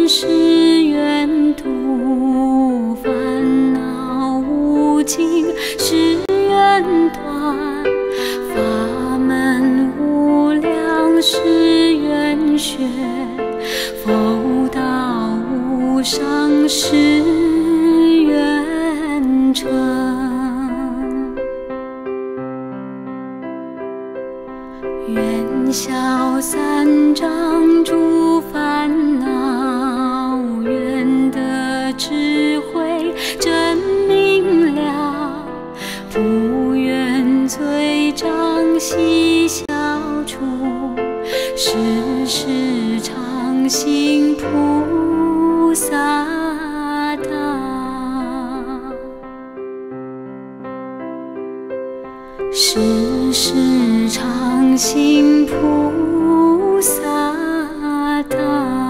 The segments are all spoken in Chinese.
是缘途，烦恼无尽是缘断，法门无量是缘学，佛道无上是缘成。愿消三障诸烦恼，愿得智慧真明了，不愿罪障悉消除，时时常行菩萨道。时时常行菩萨道。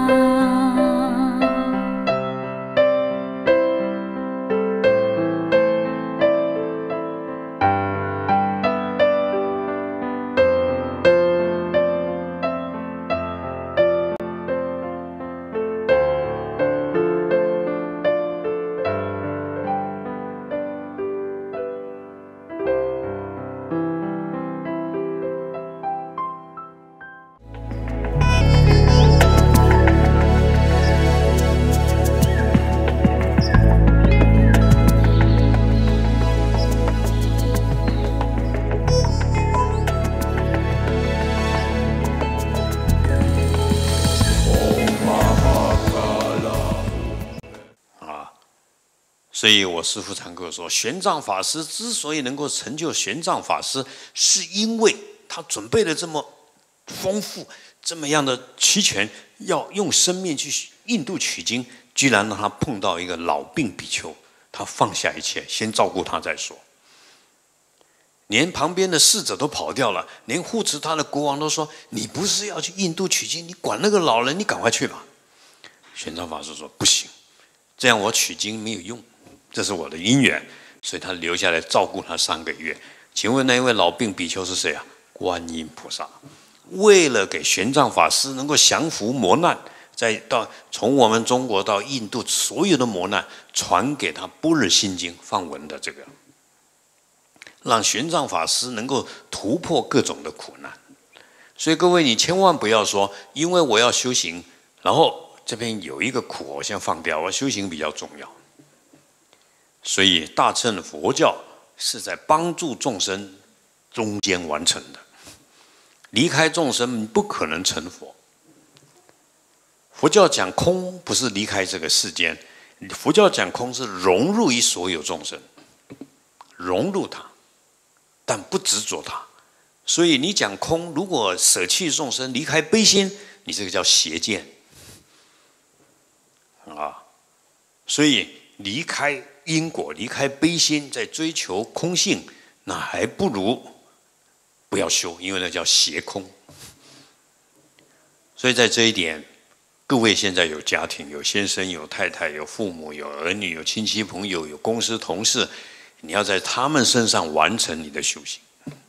所以我师父常跟我说，玄奘法师之所以能够成就玄奘法师，是因为他准备的这么丰富，这么样的齐全，要用生命去印度取经，居然让他碰到一个老病比丘，他放下一切，先照顾他再说。连旁边的侍者都跑掉了，连护持他的国王都说：“你不是要去印度取经，你管那个老人，你赶快去吧。”玄奘法师说：“不行，这样我取经没有用。”这是我的因缘，所以他留下来照顾他3个月。请问那一位老病比丘是谁啊？观音菩萨。为了给玄奘法师能够降服磨难，从我们中国到印度所有的磨难，传给他《般若心经》梵文的这个，让玄奘法师能够突破各种的苦难。所以各位，你千万不要说，因为我要修行，然后这边有一个苦，我先放掉，我修行比较重要。所以大乘佛教是在帮助众生中间完成的，离开众生不可能成佛。佛教讲空不是离开这个世间，佛教讲空是融入于所有众生，融入它，但不执着它。所以你讲空，如果舍弃众生，离开悲心，你这个叫邪见啊。所以离开因果，离开悲心，在追求空性，那还不如不要修，因为那叫邪空。所以在这一点，各位现在有家庭，有先生，有太太，有父母，有儿女，有亲戚朋友，有公司同事，你要在他们身上完成你的修行，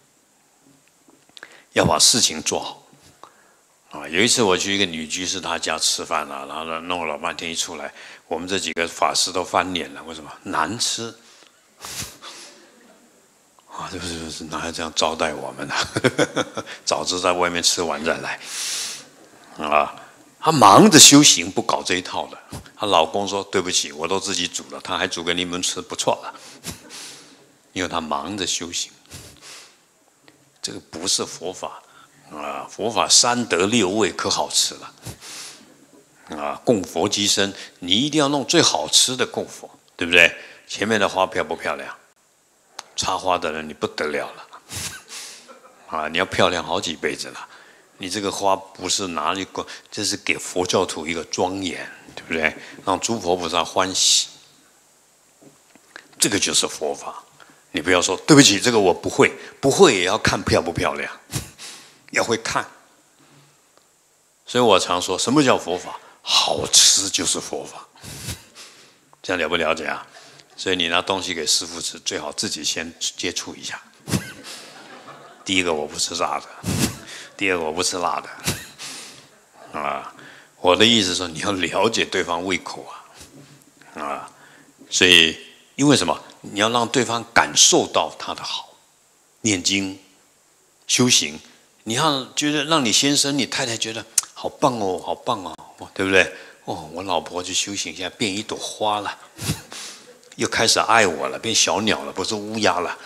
要把事情做好。有一次我去一个女居士她家吃饭了，然后弄了老半天，一出来，我们这几个法师都翻脸了。为什么？难吃这不是哪有这样招待我们呢？早知在外面吃完再来她忙着修行，不搞这一套的。她老公说：“对不起，我都自己煮了，她还煮给你们吃，不错了。”因为她忙着修行，这个不是佛法。佛法3德6味可好吃了供佛积身，你一定要弄最好吃的供佛，对不对？前面的花漂不漂亮？插花的人你不得了了你要漂亮好几辈子了。你这个花不是拿一个，这是给佛教徒一个庄严，对不对？让诸佛菩萨欢喜，这个就是佛法。你不要说对不起，这个我不会，不会也要看漂不漂亮。要会看，所以我常说，什么叫佛法？好吃就是佛法，这样了不了解啊？所以你拿东西给师父吃，最好自己先接触一下。第一个我不吃辣的，第二个我不吃辣的我的意思说，你要了解对方胃口啊，所以因为什么？你要让对方感受到他的好，念经、修行，你要觉得让你先生、你太太觉得好棒哦，好棒哦，对不对？哦，我老婆去修行，现在变一朵花了，又开始爱我了，变小鸟了，不是乌鸦了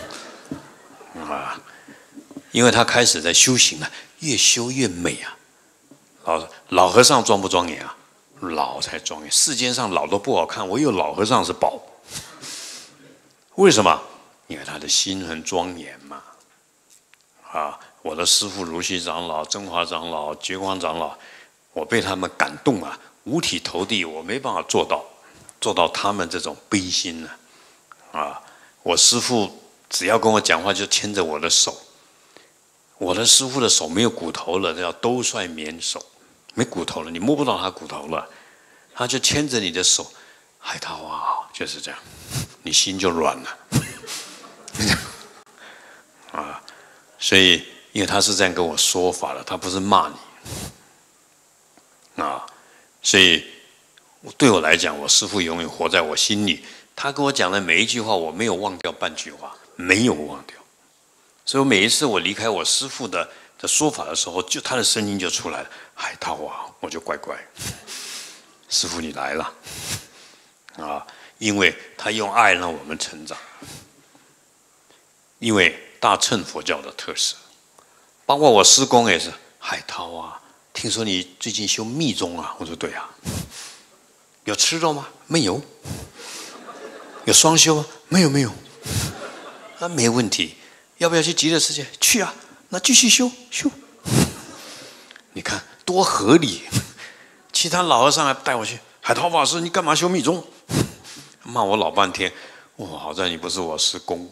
啊！因为他开始在修行了，越修越美啊！老和尚庄不庄严啊？老才庄严，世间上老都不好看，唯有老和尚是宝。为什么？因为他的心很庄严嘛。啊，我的师父如虚长老、真华长老、觉光长老，我被他们感动啊，五体投地，我没办法做到他们这种悲心呢。啊，我师父只要跟我讲话就牵着我的手，我的师父的手没有骨头了，叫兜率绵手，没骨头了，你摸不到他骨头了，他就牵着你的手，海涛啊，就是这样，你心就软了。啊，所以因为他是这样跟我说法的，他不是骂你啊，所以对我来讲，我师父永远活在我心里。他跟我讲的每一句话，我没有忘掉半句话，没有忘掉。所以每一次我离开我师父的说法的时候，就他的声音就出来了，海涛啊，我就乖乖，师父你来了啊，因为他用爱让我们成长。因为大乘佛教的特色，包括我师公也是，海涛啊，听说你最近修密宗啊？我说对啊。有吃肉吗？没有。有双修吗？没有没有。那没问题，要不要去极乐世界？去啊，那继续修。你看多合理。其他老和尚还带我去，海涛法师你干嘛修密宗？骂我老半天。哇，好在你不是我师公。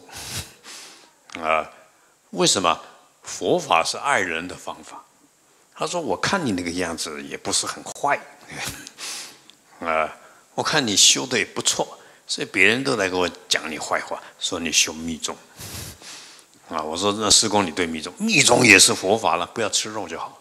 为什么？佛法是爱人的方法。他说：“我看你那个样子也不是很坏，我看你修的也不错，所以别人都来给我讲你坏话，说你修密宗。我说那师公你对密宗也是佛法了，不要吃肉就好。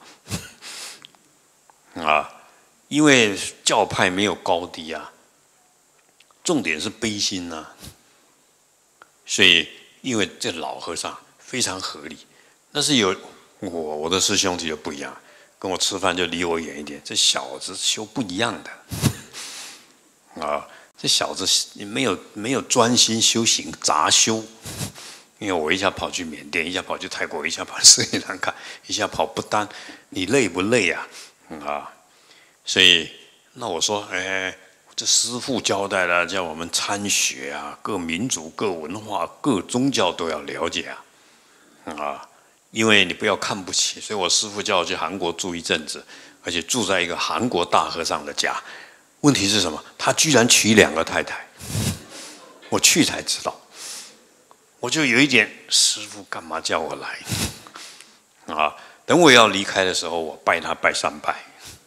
因为教派没有高低啊，重点是悲心啊，所以。”因为这老和尚非常合理，但是有我的师兄弟就不一样，跟我吃饭就离我远一点。这小子修不一样的这小子没有专心修行，杂修。因为我一下跑去缅甸，一下跑去泰国，一下跑斯里兰卡，一下跑不丹，你累不累啊？所以那我说，这师父交代了，叫我们参学啊，各民族、各文化、各宗教都要了解因为你不要看不起，所以我师父叫我去韩国住一阵子，而且住在一个韩国大和尚的家。问题是什么？他居然娶2个太太，我去才知道，我就有一点，师父干嘛叫我来等我要离开的时候，我拜他拜3拜，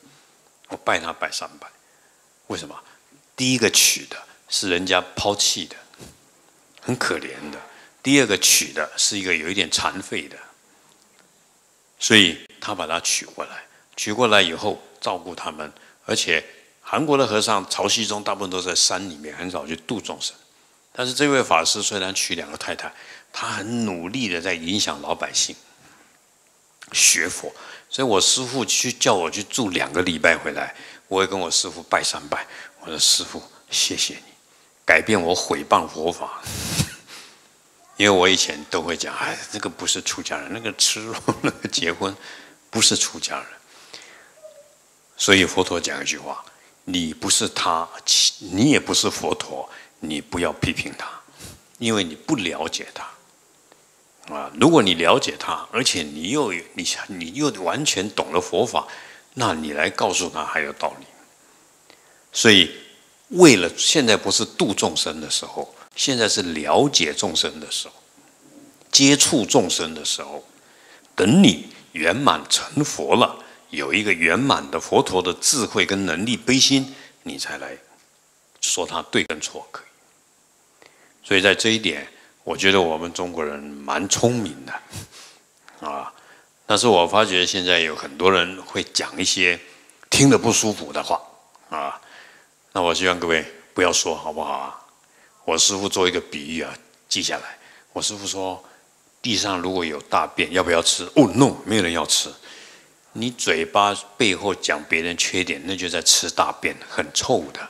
为什么？第一个娶的是人家抛弃的，很可怜的；第二个娶的是一个有一点残废的，所以他把他娶过来。娶过来以后照顾他们，而且韩国的和尚潮汐中大部分都在山里面，很少去度众生。但是这位法师虽然娶2个太太，他很努力的在影响老百姓学佛。所以我师父叫我去住2个礼拜回来，我会跟我师父拜3拜。我说师父，谢谢你改变我毁谤佛法。因为我以前都会讲，这个不是出家人，那个吃肉、那个结婚，不是出家人。所以佛陀讲一句话：你不是他，你也不是佛陀，你不要批评他，因为你不了解他。如果你了解他，而且你又完全懂了佛法，那你来告诉他还有道理。所以，为了现在不是度众生的时候，现在是了解众生的时候，接触众生的时候。等你圆满成佛了，有一个圆满的佛陀的智慧跟能力悲心，你才来说他对跟错可以。所以在这一点，我觉得我们中国人蛮聪明的但是我发觉现在有很多人会讲一些听了不舒服的话啊，那我希望各位不要说，好不好啊？我师父做一个比喻啊，记下来。我师父说，地上如果有大便，要不要吃？哦 ，no， 没有人要吃。你嘴巴背后讲别人缺点，那就在吃大便，很臭的。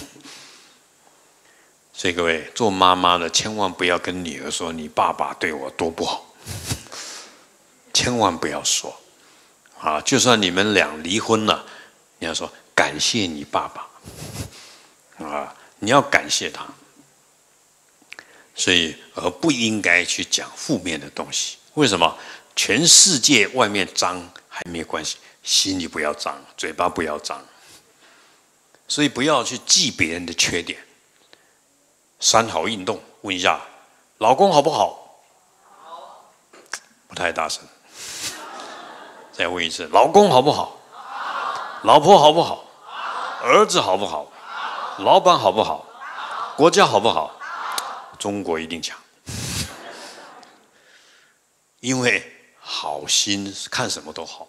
所以各位做妈妈的，千万不要跟女儿说你爸爸对我多不好，千万不要说啊！就算你们俩离婚了，你要说感谢你爸爸啊，你要感谢他。所以而不应该去讲负面的东西。为什么？全世界外面脏还没关系，心里不要脏，嘴巴不要脏。所以不要去记别人的缺点。三好运动，问一下，老公好不好？好。不太大声。再问一次，老公好不好？好。老婆好不好？好。儿子好不好？好。老板好不好？好。国家好不好？中国一定强，因为好心看什么都好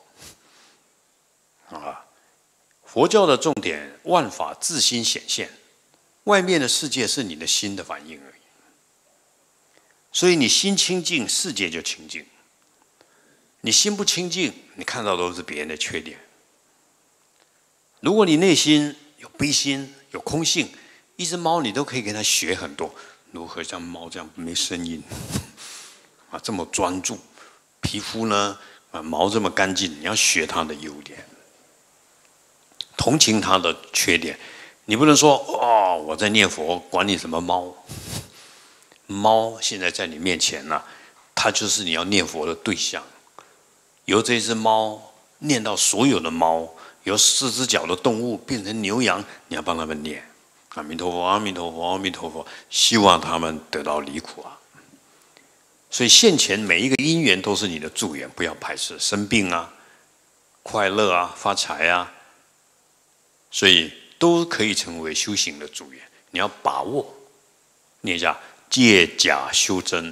啊。佛教的重点，万法自心显现，外面的世界是你的心的反应而已。所以你心清净，世界就清净；你心不清净，你看到都是别人的缺点。如果你内心有悲心、有空性，一只猫你都可以跟它学很多。如何像猫这样没声音啊？这么专注，皮肤呢毛这么干净，你要学它的优点，同情它的缺点。你不能说哦，我在念佛，管你什么猫。猫现在在你面前了，它就是你要念佛的对象。由这只猫念到所有的猫，由4只脚的动物变成牛羊，你要帮他们念。阿弥陀佛，阿弥陀佛，阿弥陀佛，希望他们得到离苦啊！所以现前每一个因缘都是你的助缘，不要排斥。生病啊、快乐啊、发财啊，所以都可以成为修行的助缘。你要把握，念一下借假修真。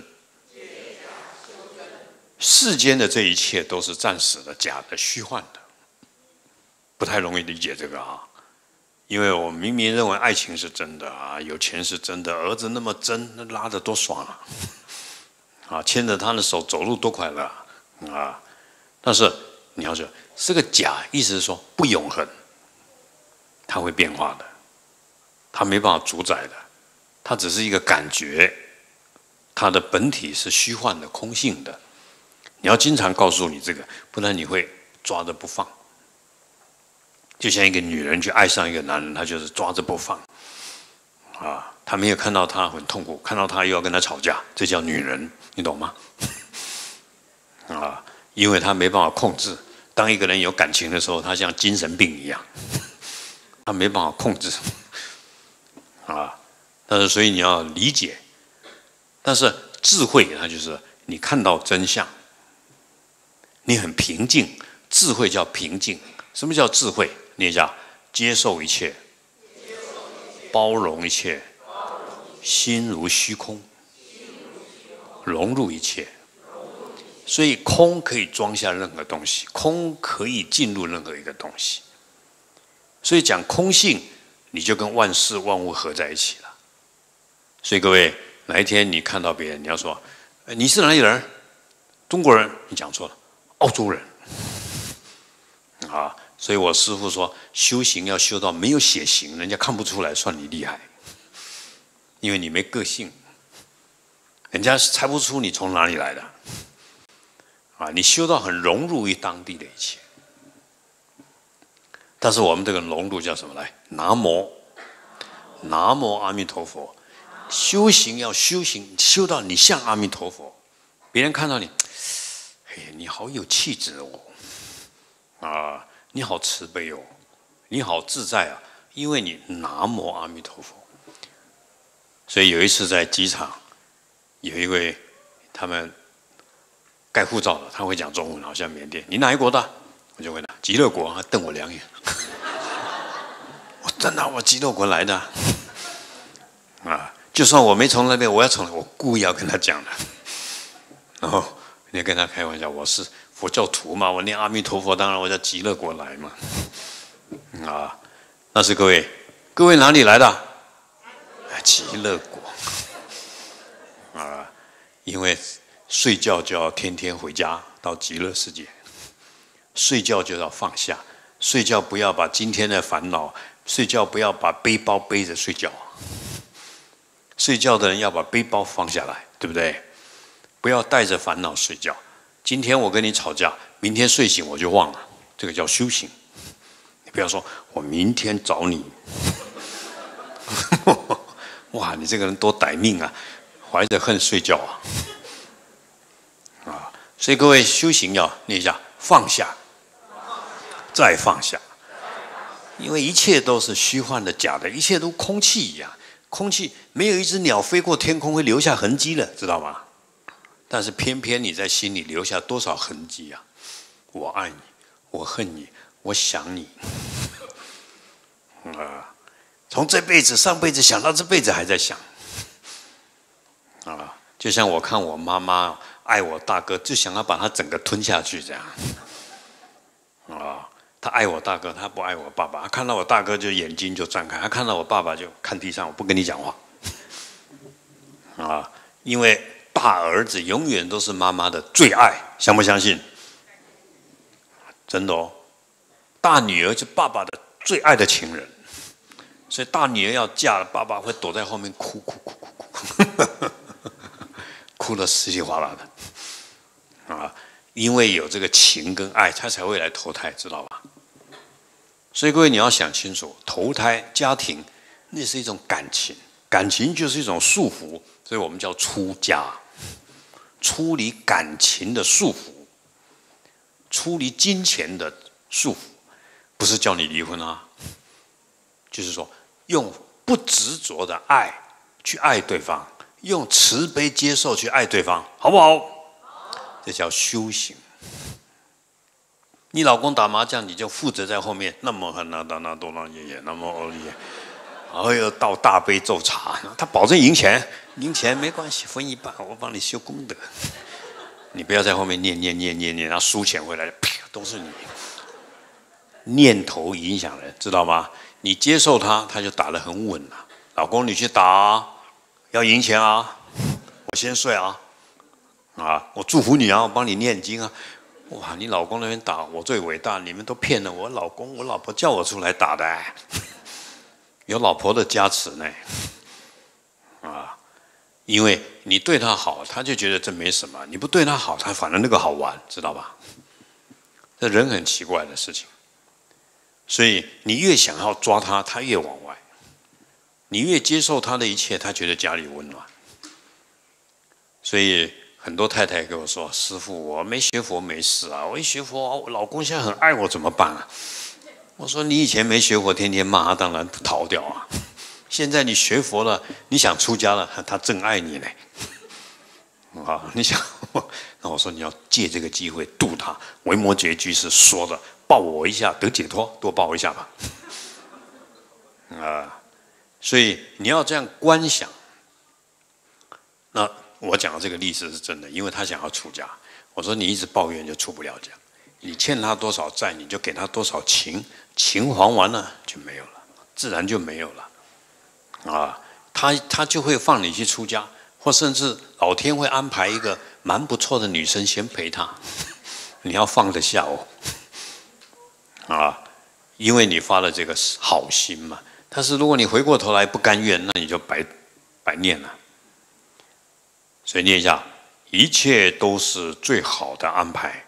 世间的这一切都是暂时的、假的、虚幻的，不太容易理解这个啊。因为我明明认为爱情是真的啊，有钱是真的，儿子那么真，那拉得多爽啊！牵着他的手走路多快乐啊！但是你要说这个假，意思是说不永恒，它会变化的，它没办法主宰的，它只是一个感觉，它的本体是虚幻的、空性的。你要经常告诉你这个，不然你会抓着不放。就像一个女人去爱上一个男人，她就是抓着不放啊！她没有看到他很痛苦，看到他又要跟他吵架，这叫女人，你懂吗？啊，因为她没办法控制。当一个人有感情的时候，他像精神病一样，他没办法控制啊。但是所以你要理解，但是智慧它就是你看到真相，你很平静，智慧叫平静。什么叫智慧？念一下：接受一切，包容一切，心如虚空，融入一切。所以空可以装下任何东西，空可以进入任何一个东西。所以讲空性，你就跟万事万物合在一起了。所以各位，哪一天你看到别人，你要说：你是哪里人？中国人？你讲错了，澳洲人。啊，所以我师父说，修行要修到没有血型，人家看不出来，算你厉害，因为你没个性，人家猜不出你从哪里来的。啊，你修到很融入于当地的一切。但是我们这个融入叫什么？来，南无南无阿弥陀佛。修行要修行，修到你像阿弥陀佛，别人看到你，哎，你好有气质哦。啊，你好慈悲哦，你好自在啊，因为你南无阿弥陀佛。所以有一次在机场，有一位他们盖护照的，他会讲中文，好像缅甸。你哪一国的？我就问他，极乐国。他瞪我2眼。我真的，我极乐国来的。啊，就算我没从那边，我要从，我故意要跟他讲的。然后你跟他开玩笑，我是佛教徒嘛，我念阿弥陀佛，当然我叫极乐国来嘛。 啊，那是各位哪里来的？极乐国啊，因为睡觉就要天天回家到极乐世界，睡觉就要放下，睡觉不要把今天的烦恼，睡觉不要把背包背着睡觉，睡觉的人要把背包放下来，对不对？不要带着烦恼睡觉。今天我跟你吵架，明天睡醒我就忘了，这个叫修行。你不要说我明天找你，哇，你这个人多歹命啊，怀着恨睡觉啊！所以各位修行要念一下放下，再放下，因为一切都是虚幻的、假的，一切都空气一样。空气没有一只鸟飞过天空会留下痕迹的，知道吗？但是偏偏你在心里留下多少痕迹啊！我爱你，我恨你，我想你，从这辈子、上辈子想到这辈子还在想，就像我看我妈妈爱我大哥，就想要把他整个吞下去这样，他爱我大哥，他不爱我爸爸。他看到我大哥就眼睛就张开，他看到我爸爸就看地上，我不跟你讲话，因为大儿子永远都是妈妈的最爱，相不相信？真的哦，大女儿是爸爸的最爱的情人，所以大女儿要嫁了，爸爸会躲在后面哭，哭得稀里哗啦的，因为有这个情跟爱，他才会来投胎，知道吧？所以各位你要想清楚，投胎家庭那是一种感情，感情就是一种束缚，所以我们叫出家，出离感情的束缚，出离金钱的束缚，不是叫你离婚啊，就是说用不执着的爱去爱对方，用慈悲接受去爱对方，好不好？这叫修行。你老公打麻将，你就负责在后面，那么很那多那爷爷，那么欧耶，然后又倒大杯咒茶，他保证赢钱，赢钱没关系，分一半，我帮你修功德。你不要在后面念，然后输钱回来，都是你念头影响人，知道吗？你接受他，他就打得很稳了。老公，你去打啊，要赢钱啊，我先睡啊，我祝福你啊，我帮你念经啊。哇，你老公那边打我最伟大，你们都骗了我老公，我老婆叫我出来打的，有老婆的加持呢，因为你对他好，他就觉得这没什么；你不对他好，他反正那个好玩，知道吧？这人很奇怪的事情，所以你越想要抓他，他越往外；你越接受他的一切，他觉得家里温暖。所以很多太太跟我说：“师父，我没学佛没事啊，我一学佛，我老公现在很爱我，怎么办啊？”我说：“你以前没学佛，天天骂他，当然逃掉啊。现在你学佛了，你想出家了，他正爱你呢。你想，那我说你要借这个机会度他。维摩诘居士说的，抱我一下得解脱，多抱我一下吧。所以你要这样观想。那我讲的这个例子是真的，因为他想要出家。我说你一直抱怨就出不了家，你欠他多少债，你就给他多少情，情还完了就没有了，自然就没有了。他就会放你去出家，或甚至老天会安排一个蛮不错的女生先陪他，你要放得下因为你发了这个好心嘛。但是如果你回过头来不甘愿，那你就白念了。所以念一下，一切都是最好的安排，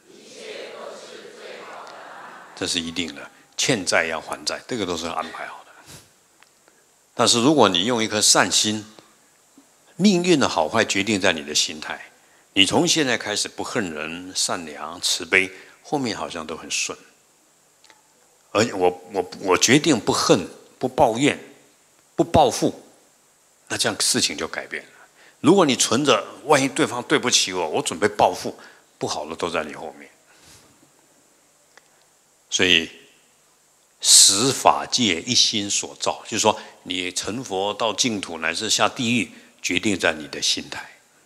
这是一定的。欠债要还债，这个都是安排好的。但是如果你用一颗善心，命运的好坏决定在你的心态。你从现在开始不恨人、善良、慈悲，后面好像都很顺。而我决定不恨、不抱怨、不报复，那这样事情就改变了。如果你存着，万一对方对不起我，我准备报复，不好的都在你后面。所以十法界一心所造，就是说你成佛到净土乃至下地狱，决定在你的心态。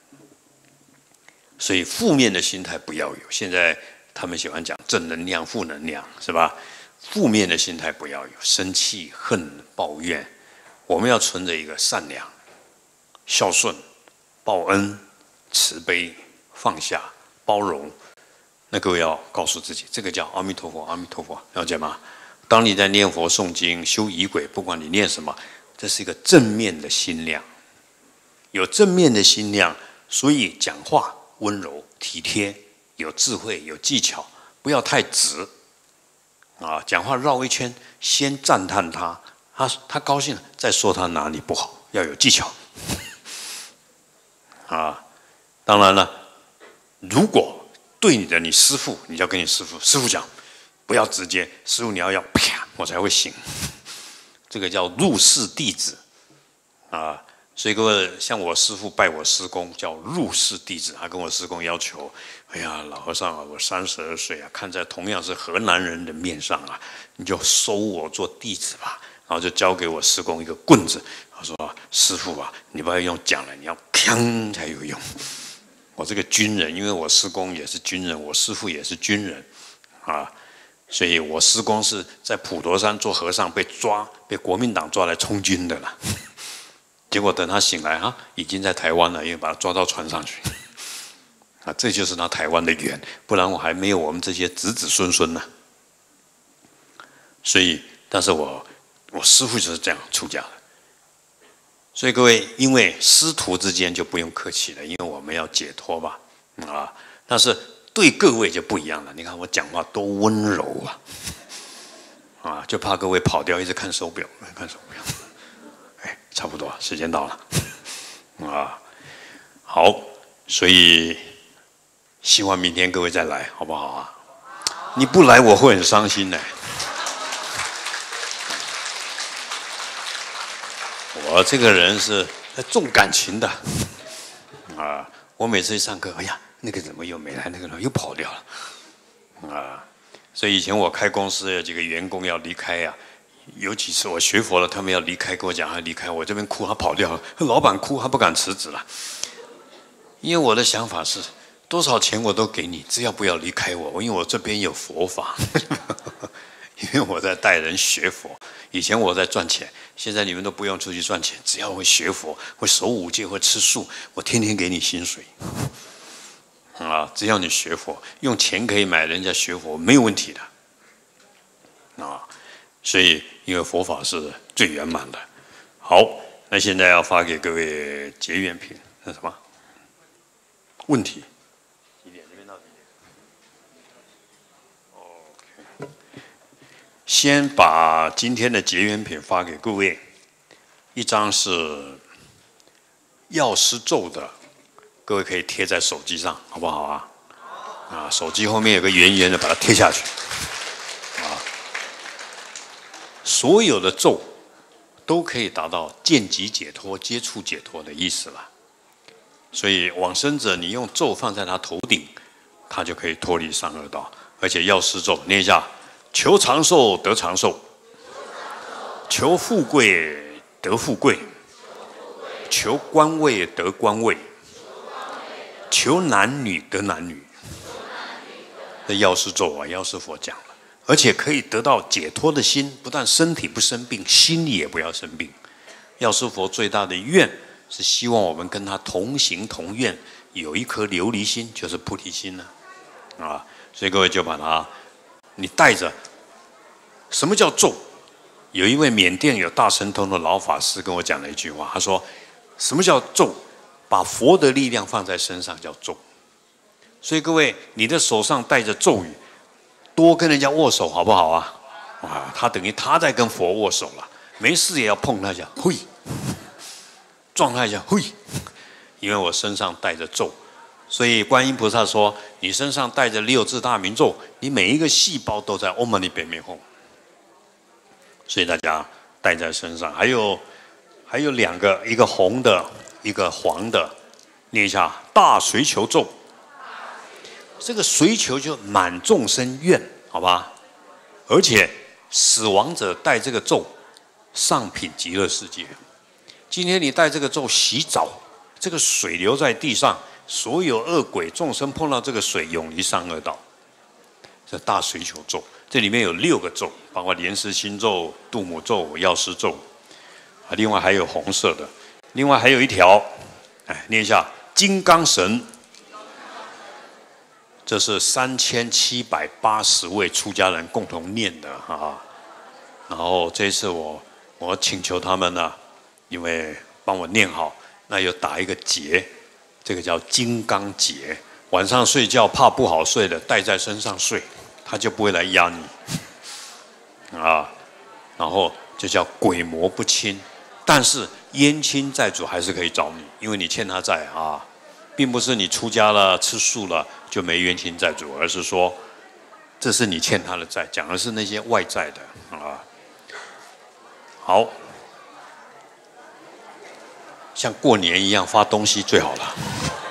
所以负面的心态不要有。现在他们喜欢讲正能量、负能量，是吧？ 负面的心态不要有，生气、恨、抱怨，我们要存着一个善良、孝顺、报恩、慈悲、放下、包容。那各位要告诉自己，这个叫阿弥陀佛，阿弥陀佛，了解吗？当你在念佛、诵经、修仪轨，不管你念什么，这是一个正面的心量。有正面的心量，所以讲话温柔体贴，有智慧，有技巧，不要太直。讲话绕一圈，先赞叹他，他高兴了，再说他哪里不好，要有技巧。当然了，如果对你的你师父，你就要跟你师父讲，不要直接，师父你要啪，我才会醒。这个叫入室弟子所以各位，像我师父拜我师公叫入室弟子，他跟我师公要求，哎呀，老和尚我32岁看在同样是河南人的面上你就收我做弟子吧。然后就交给我师公一个棍子，他说：“师父你不要用讲了，你要锵才有用。”我这个军人，因为我师公也是军人，我师父也是军人所以我师公是在普陀山做和尚被国民党抓来充军的了。结果等他醒来已经在台湾了，因为把他抓到船上去。这就是他台湾的缘，不然我还没有我们这些子子孙孙呢。所以，但是我师父就是这样出家的。所以各位，因为师徒之间就不用客气了，因为我们要解脱吧，但是对各位就不一样了。你看我讲话多温柔就怕各位跑掉，一直看手表，看手表。差不多，时间到了好，所以希望明天各位再来，好不好你不来我会很伤心的。我这个人是重感情的我每次一上课，哎呀，那个怎么又没来，那个人又跑掉了所以以前我开公司有几个员工要离开有几次我学佛了，他们要离开，跟我讲他离开，我这边哭，他跑掉了，老板哭，他不敢辞职了。因为我的想法是，多少钱我都给你，只要不要离开我，因为我这边有佛法。因为我在带人学佛，以前我在赚钱，现在你们都不用出去赚钱，只要会学佛，会守五戒，会吃素，我天天给你薪水。只要你学佛，用钱可以买人家学佛，没有问题的。所以，因为佛法是最圆满的。好，那现在要发给各位结缘品，那什么问题？几点？这边到几点 ？OK。先把今天的结缘品发给各位，一张是药师咒的，各位可以贴在手机上，好不好手机后面有个圆圆的，把它贴下去。所有的咒都可以达到见即解脱、接触解脱的意思了。所以往生者，你用咒放在他头顶，他就可以脱离三恶道。而且药师咒念一下：求长寿得长寿，求富贵得富贵，求官位得官位，求男女得男女。这药师咒药师佛讲了。而且可以得到解脱的心，不但身体不生病，心也不要生病。药师佛最大的愿是希望我们跟他同行同愿，有一颗琉璃心，就是菩提心了所以各位就把它，你带着。什么叫咒？有一位缅甸有大神通的老法师跟我讲了一句话，他说：“什么叫咒？把佛的力量放在身上叫咒。”所以各位，你的手上带着咒语。多跟人家握手好不好他等于他在跟佛握手了，没事也要碰他一下，嘿，撞他一下，嘿，因为我身上带着咒，所以观音菩萨说，你身上带着6字大明咒，你每一个细胞都在唵嘛呢呗咪吽，所以大家带在身上。还有2个，一个红的，一个黄的，念一下大随求咒。这个随求就满众生愿，好吧？而且死亡者带这个咒上品极乐世界。今天你带这个咒洗澡，这个水流在地上，所有恶鬼众生碰到这个水，永离三恶道。这大随求咒， 这里面有6个咒，包括莲师心咒、度母咒、药师咒，啊，另外还有红色的，另外还有一条，哎，念一下金刚神。这是3780位出家人共同念的啊。然后这一次我请求他们呢，因为帮我念好，那又打一个结，这个叫金刚结。晚上睡觉怕不好睡的，带在身上睡，他就不会来压你啊。然后就叫鬼魔不侵，但是冤亲债主还是可以找你，因为你欠他债啊，并不是你出家了吃素了就没冤亲债主，而是说这是你欠他的债，讲的是那些外在的啊。好，像过年一样发东西最好了。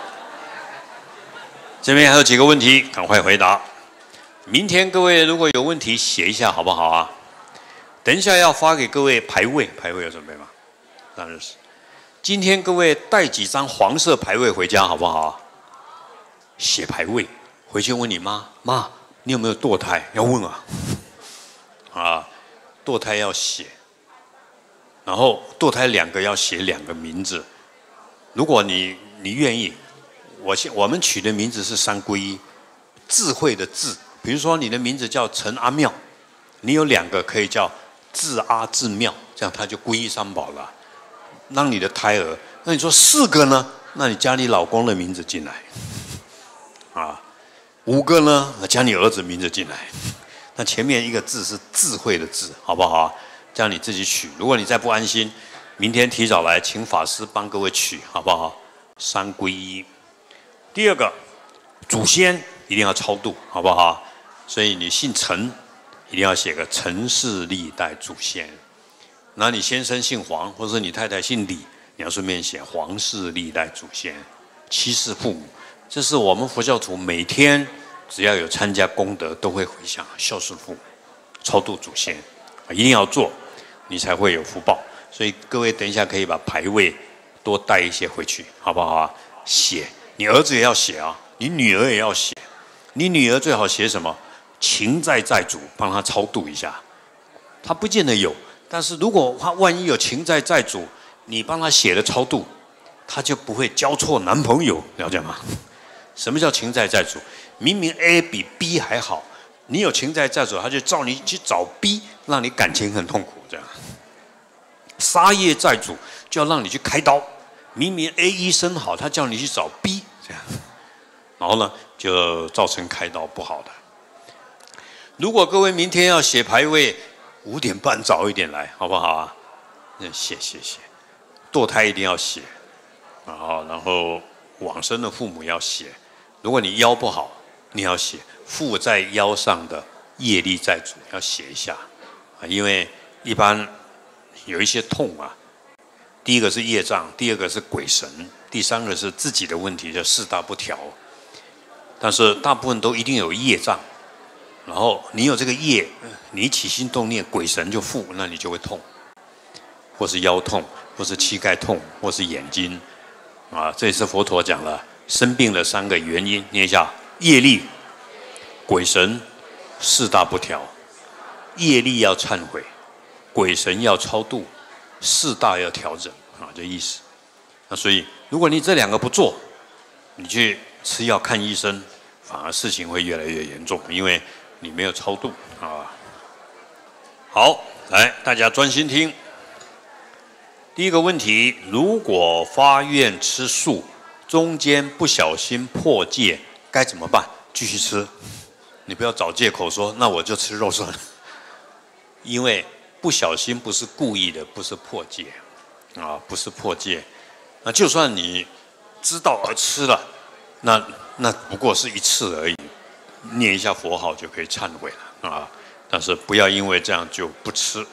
这边还有几个问题，赶快回答。明天各位如果有问题写一下好不好啊？等一下要发给各位牌位，牌位有准备吗？当然是。今天各位带几张黄色牌位回家好不好？写牌位，回去问你妈，妈，你有没有堕胎？要问啊。啊，堕胎要写。然后堕胎2个要写2个名字，如果你愿意，我们取的名字是3皈依，智慧的智，比如说你的名字叫陈阿妙，你有2个可以叫智阿智妙，这样他就皈依三宝了。让你的胎儿，那你说4个呢？那你加你老公的名字进来，啊，5个呢？加你儿子名字进来，那前面一个字是智慧的智，好不好？这样你自己取。如果你再不安心，明天提早来，请法师帮各位取，好不好？3皈依。第2个，祖先一定要超度，好不好？所以你姓陈，一定要写个陈氏历代祖先。那你先生姓黄，或者你太太姓李，你要顺便写黄氏历代祖先、7世父母。这是我们佛教徒每天只要有参加功德，都会回向孝顺父母、超度祖先，一定要做。你才会有福报，所以各位等一下可以把牌位多带一些回去，好不好啊？写，你儿子也要写啊，你女儿也要写。你女儿最好写什么？情债债主，帮她超度一下。她不见得有，但是如果她万一有情债债主，你帮她写了超度，她就不会交错男朋友，了解吗？什么叫情债债主？明明 A 比 B 还好，你有情债债主，他就照你去找 B， 让你感情很痛苦，这样。杀业债主就要让你去开刀，明明 A 医生好，他叫你去找 B， 这样，然后呢就造成开刀不好的。如果各位明天要写牌位，5点半早一点来，好不好啊？写，堕胎一定要写，然后往生的父母要写。如果你腰不好，你要写附在腰上的业力债主要写一下，因为一般有一些痛啊，第1个是业障，第2个是鬼神，第3个是自己的问题，叫4大不调。但是大部分都一定有业障，然后你有这个业，你起心动念，鬼神就附，那你就会痛，或是腰痛，或是膝盖痛，或是眼睛啊。这也是佛陀讲了生病的3个原因，念一下：业力、鬼神、4大不调。业力要忏悔，鬼神要超度，4大要调整啊，这意思。那所以，如果你这2个不做，你去吃药看医生，反而事情会越来越严重，因为你没有超度啊。好，来大家专心听。第1个问题：如果发愿吃素，中间不小心破戒，该怎么办？继续吃，你不要找借口说那我就吃肉算了，因为不小心不是故意的，不是破戒啊，不是破戒。那就算你知道而吃了，那不过是1次而已，念一下佛号就可以忏悔了啊。但是不要因为这样就不吃。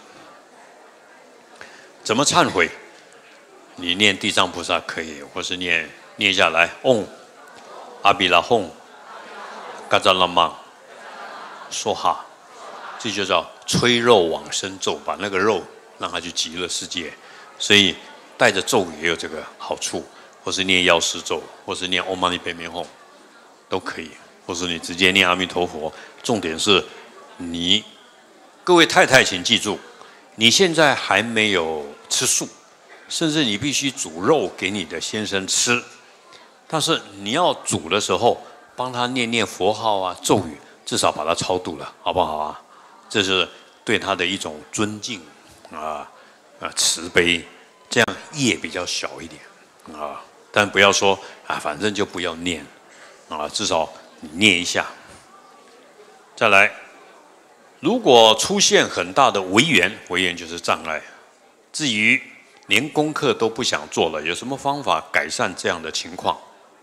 怎么忏悔？你念地藏菩萨可以，或是念下来，嗡阿比拉吽嘎扎拉玛说哈，这就叫吹肉往生咒，把那个肉让它去极乐世界。所以带着咒也有这个好处，或是念药师咒，或是念唵嘛呢叭咪吽，都可以，或是你直接念阿弥陀佛。重点是各位太太请记住，你现在还没有吃素，甚至你必须煮肉给你的先生吃，但是你要煮的时候，帮他念念佛号啊、咒语，至少把他超度了，好不好啊？这是对他的一种尊敬慈悲，这样业比较小一点啊。但不要说反正就不要念至少你念一下。再来，如果出现很大的违缘就是障碍，至于连功课都不想做了，有什么方法改善这样的情况？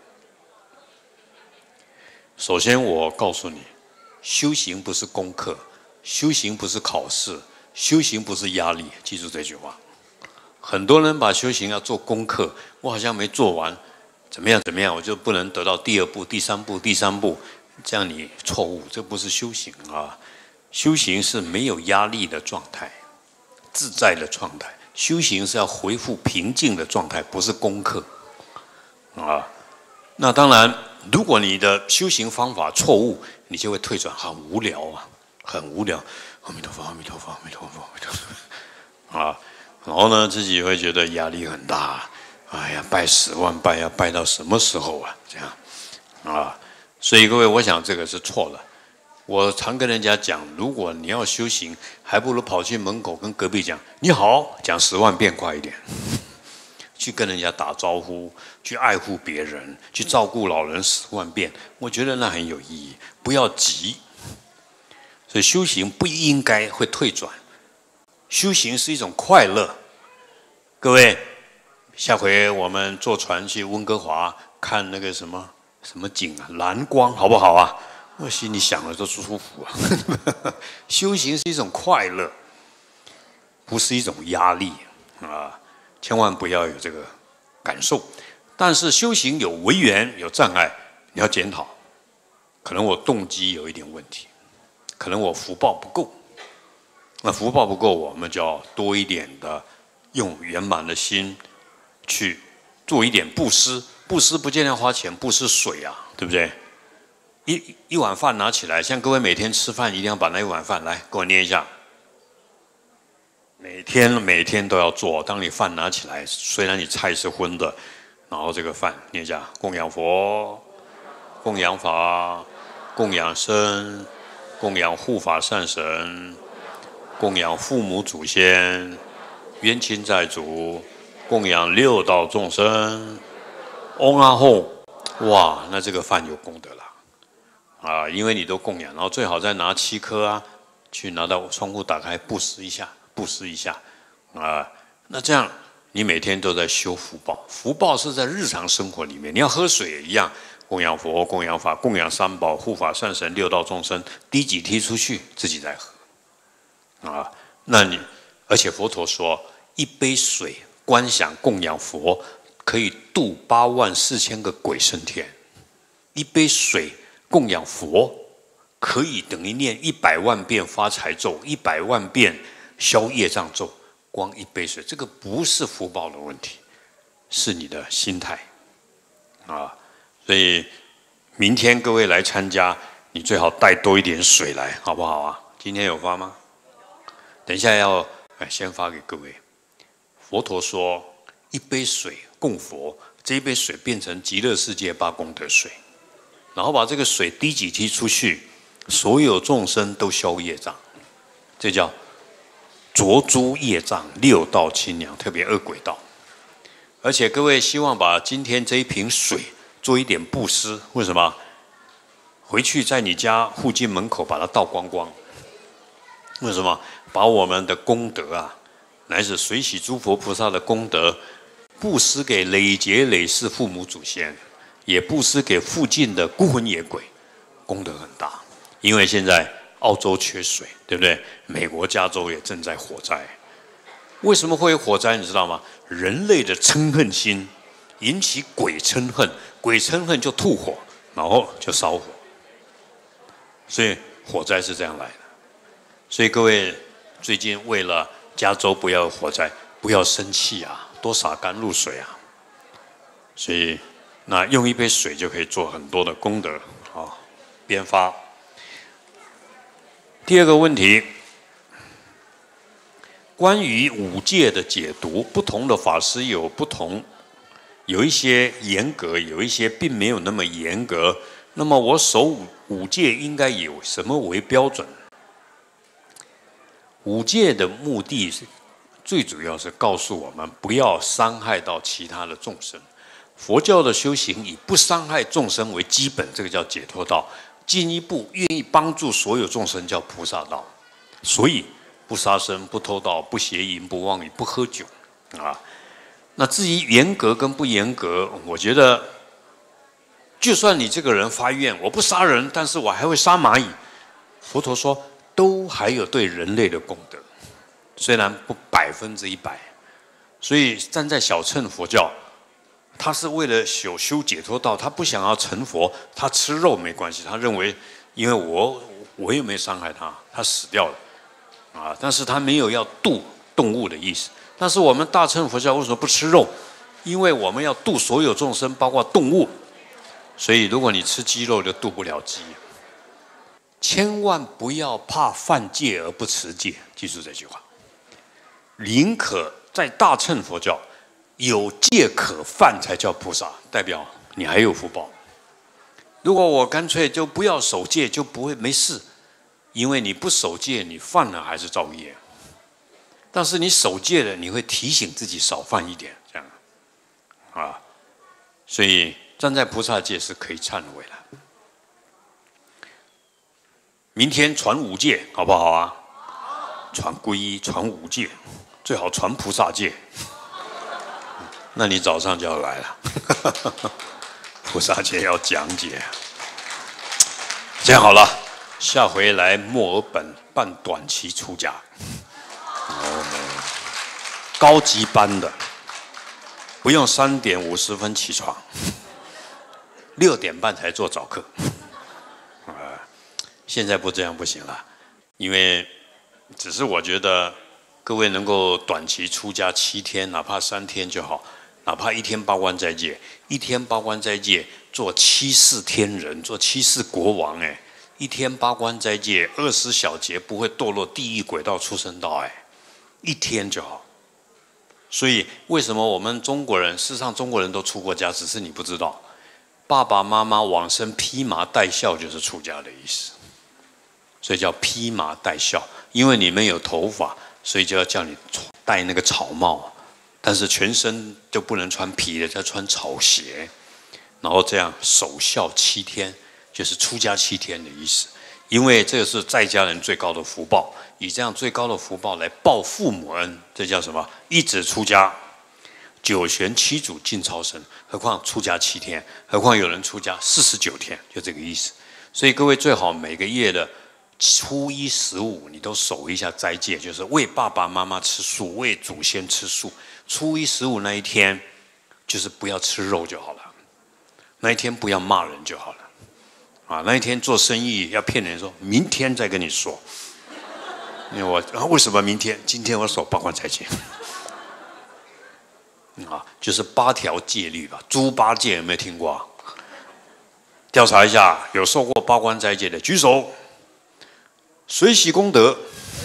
首先，我告诉你，修行不是功课，修行不是考试，修行不是压力，记住这句话。很多人把修行要做功课，我好像没做完，怎么样，我就不能得到第二步、第三步，这样你错误，这不是修行啊！修行是没有压力的状态，自在的状态。修行是要恢复平静的状态，不是功课啊。那当然，如果你的修行方法错误，你就会退转，很无聊啊，很无聊。阿弥陀佛，阿弥陀佛，阿弥陀佛，阿弥陀佛啊！然后呢，自己会觉得压力很大。哎呀，拜10万拜要拜到什么时候啊？这样啊，所以各位，我想这个是错的。我常跟人家讲，如果你要修行，还不如跑去门口跟隔壁讲“你好”，讲10万遍快一点。去跟人家打招呼，去爱护别人，去照顾老人10万遍，我觉得那很有意义。不要急，所以修行不应该会退转，修行是一种快乐。各位，下回我们坐船去温哥华看那个什么景啊，蓝光好不好啊？我心里想了都舒服啊。修行是一种快乐，不是一种压力啊！千万不要有这个感受。但是修行有违缘、有障碍，你要检讨。可能我动机有一点问题，可能我福报不够。那福报不够，我们就要多一点的用圆满的心去做一点布施。布施不见得要花钱，布施水啊，对不对？一碗饭拿起来，像各位每天吃饭一定要把那一碗饭来给我念一下。每天都要做。当你饭拿起来，虽然你菜是荤的，然后这个饭念一下：供养佛，供养法，供养僧，供养护法善神，供养父母祖先、冤亲债主，供养6道众生。嗡啊吽，哇，那这个饭有功德了啊！因为你都供养，然后最好再拿7颗啊，去拿到窗户打开布施一下啊。那这样你每天都在修福报，福报是在日常生活里面。你要喝水也一样，供养佛、供养法、供养三宝、护法善神、6道众生，滴几滴出去，自己再喝啊。而且佛陀说，一杯水观想供养佛，可以度84000个鬼升天。一杯水供养佛，可以等于念100万遍发财咒，100万遍消业障咒。光一杯水，这个不是福报的问题，是你的心态啊。所以明天各位来参加，你最好带多一点水来，好不好啊？今天有发吗？等一下要先发给各位。佛陀说，一杯水供佛，这一杯水变成极乐世界8功德水，然后把这个水滴几滴出去，所有众生都消业障，这叫着诸业障，6道清凉，特别恶鬼道。而且各位希望把今天这一瓶水做一点布施，为什么？回去在你家附近门口把它倒光光。为什么？把我们的功德啊，乃至随喜诸佛菩萨的功德，布施给累劫累世父母祖先，也布施给附近的孤魂野鬼，功德很大。因为现在澳洲缺水，对不对？美国加州也正在火灾。为什么会有火灾？你知道吗？人类的嗔恨心引起鬼嗔恨，鬼嗔恨就吐火，然后就烧火。所以火灾是这样来的。所以各位最近为了加州不要有火灾，不要生气啊，多洒甘露水啊。所以那用一杯水就可以做很多的功德啊，编发。 第二个问题，关于五戒的解读，不同的法师有不同，有一些严格，有一些并没有那么严格。那么我守五戒应该以什么为标准？五戒的目的是最主要是告诉我们不要伤害到其他的众生。佛教的修行以不伤害众生为基本，这个叫解脱道。进一步愿意帮助所有众生叫菩萨道。所以不杀生、不偷盗、不邪淫、不妄语、不喝酒啊。那至于严格跟不严格，我觉得就算你这个人发愿我不杀人，但是我还会杀蚂蚁，佛陀说都还有对人类的功德，虽然不100%。所以站在小乘佛教，他是为了修解脱道，他不想要成佛，他吃肉没关系，他认为因为我又没伤害他，他死掉了啊，但是他没有要度动物的意思。但是我们大乘佛教为什么不吃肉？因为我们要度所有众生，包括动物。所以如果你吃鸡肉，就度不了鸡。千万不要怕犯戒而不持戒，记住这句话。宁可在大乘佛教有戒可犯才叫菩萨，代表你还有福报。如果我干脆就不要守戒，就不会没事，因为你不守戒，你犯了还是造业。但是你守戒了，你会提醒自己少犯一点，这样啊。所以站在菩萨戒是可以忏悔的。明天传五戒好不好啊？传皈依，传五戒，最好传菩萨戒。那你早上就要来了，菩萨戒要讲解。这样好了，下回来墨尔本办短期出家，高级班的，不用3点50分起床，6点半才做早课。现在不这样不行了，因为只是我觉得各位能够短期出家7天，哪怕3天就好。哪怕1天8关斋戒，1天8关斋戒，做7世天人，做7世国王，1天8关斋戒，20小节不会堕落地狱鬼道畜生道，1天就好。所以为什么我们中国人，事实上中国人都出过家，只是你不知道，爸爸妈妈往生披麻戴孝就是出家的意思，所以叫披麻戴孝。因为你们有头发，所以就要叫你戴那个草帽。但是全身就不能穿皮的，要穿草鞋，然后这样守孝7天，就是出家7天的意思。因为这个是在家人最高的福报，以这样最高的福报来报父母恩，这叫什么？一子出家，9玄7祖尽超生，何况出家7天，何况有人出家49天，就这个意思。所以各位最好每个月的初1、15你都守一下斋戒，就是为爸爸妈妈吃素，为祖先吃素。初1、15那一天，就是不要吃肉就好了。那一天不要骂人就好了。啊，那一天做生意要骗人说，明天再跟你说。因为为什么明天？今天我守8关斋戒。啊，就是8条戒律吧，猪八戒有没有听过啊？调查一下，有受过8关斋戒的举手。随喜功德。